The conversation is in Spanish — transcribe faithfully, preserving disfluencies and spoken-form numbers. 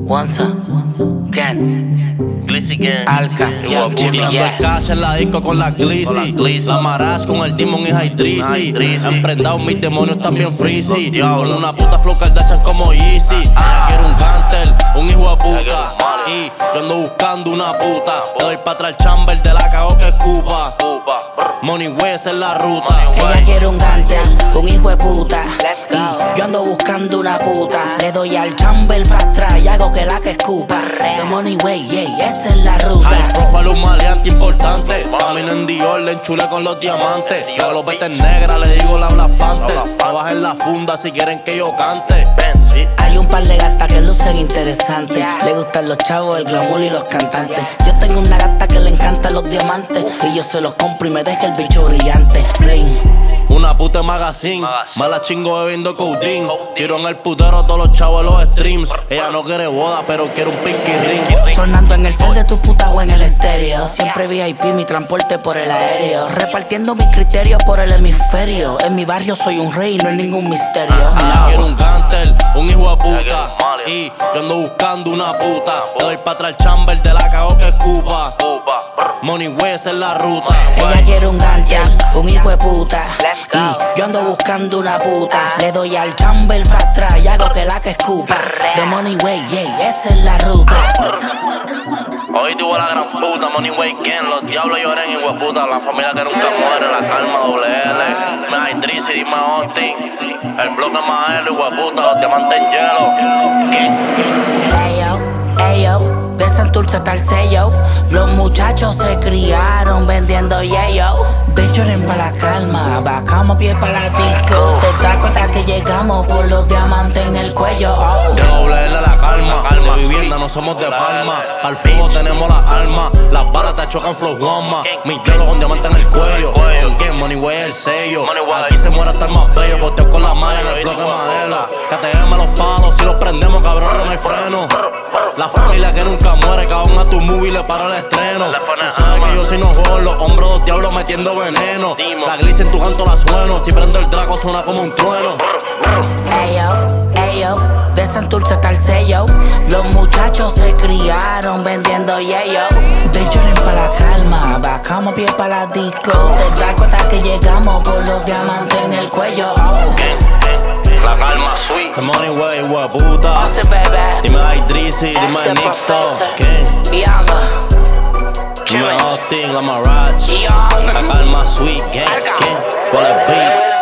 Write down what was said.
Once Ken, Glizzy Gang, Alka, Young Jimmy, Tirando yeah. el cash en la disco con la Glizzy. La Maraz con el Demon y High Drizzy. Emprendado, mis demonios también freezy. Con una puta flow Kardashian como Yeezy. Ella quiere un gantel, un hijo de puta. Y yo ando buscando una puta. Le doy pa' atrás el chamber de la cago que escupa. Money way, esa es la ruta. Ella quiere un gantel, un hijo de puta. Y yo ando buscando una puta. Le doy al chamber pa' atrás y hago que la que escupa. The money way, yeah, esa es la ruta. High profile, un maleante importante. Camino en Dior, le enchulé con los diamantes. Yo los vertes negras, le digo la Black Panther. Trabaja en la funda si quieren que yo cante. Hay un par de gatas que lucen interesantes. Le gustan los chavos, el glamour y los cantantes. Yo tengo una gata que le encantan los diamantes. Y yo se los compro y me deja el bicho brillante. Bling. Una puta magazine, mala chingo bebiendo codeine. Tiro en el putero todos los chavos de los streams. Ella no quiere boda, pero quiere un pinky ring. Sonando en el cel de tu puta o en el estéreo. Siempre V I P, mi transporte por el aéreo. Repartiendo mis criterios por el hemisferio. En mi barrio soy un rey, no es ningún misterio. Ella quiere un gantel, un hijo de puta. Y yo ando buscando una puta. Le doy pa' atrás el chamber de la cago que escupa. Money way, esa es la ruta. Ella quiere un gantel, un hijo de puta. Y yo ando buscando una puta. Le doy al chamber pa' atrás y hago que la que escupa. The money way, yeah, esa es la ruta. hoy tuvo la gran puta, Money Way Gang, los diablos lloran en hueputa, la familia que nunca muere, la calma doble L, me hay Drizzy, dime Austin, el bloque más L, hueputa, los diamantes en hielo. ¿Qué? Ayo, ayo, de Santurce hasta el sello. Los muchachos se criaron vendiendo yayo. De lloren pa' la calma, bajamos pie pa' la disco. Te das cuenta que llegamos por los diamantes en el cuello. Oh. De doble L la calma, de vivienda no somos de palma. Al fuego tenemos las armas, las balas te chocan flow goma. Mis dedos con diamante en el cuello, con game, Money Way el sello. Aquí se muere hasta el más bello, posteo con la mano en el bloque madera. K T M los palos, si los prendemos cabrón no hay freno. La familia que nunca muere, cabrón a tu movie le para el estreno. Tú sabes que yo si no juego los hombros dos diablos metiendo veneno. La Glizzy en tu canto la sueno, si prendo el draco suena como un trueno. Ayo, ayo, de Santurce hasta el sello. Los muchachos se criaron vendiendo yayo. De lloren pa' la calma, bajamos pie pa' la disco. Te das cuenta que llegamos por los diamantes en el cuello. Oh. La calma sweet. The Money Way, hueputa. Dime High Drizzy, dime Nixto. ¿Quién? Dime Austin, la Maraz. La calma sweet, ¿quién? ¿Quién? ¿Cuál es beat?